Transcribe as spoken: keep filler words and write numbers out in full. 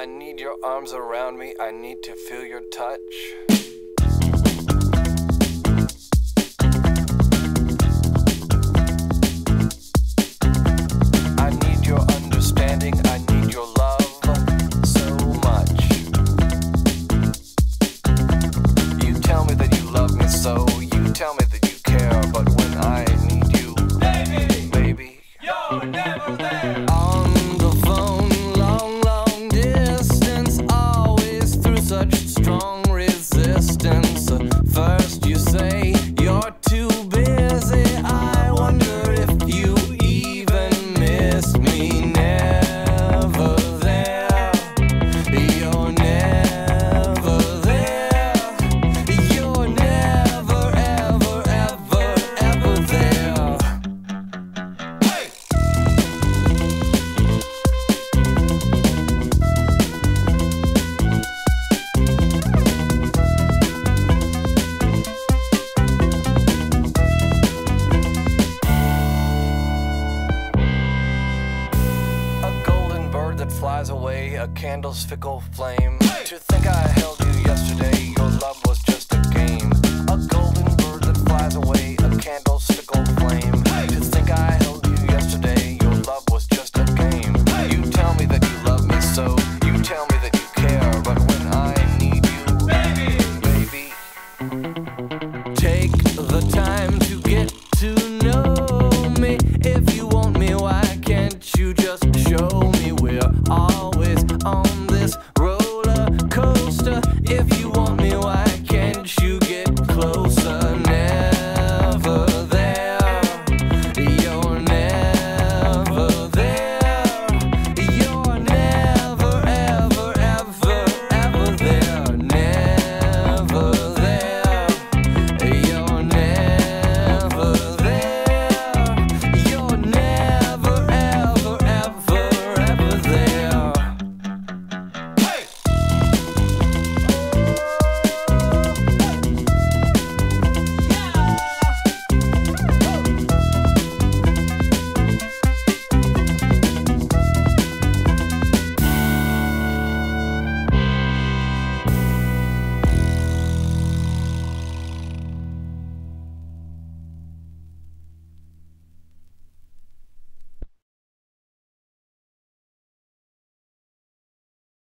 I need your arms around me, I need to feel your touch. I need your understanding, I need your love so much. You tell me that you love me so, you tell me that you care, but when I need you, baby, baby, you're never there. On the phone, long, long distance, always through such strong resistance. First you say you're too busy, I wonder if you even miss me. Never there, you're never there, you're never, ever, ever, ever there. Hey! A golden bird that flies away, a candle's fickle flame. Hey! To think I held you yesterday.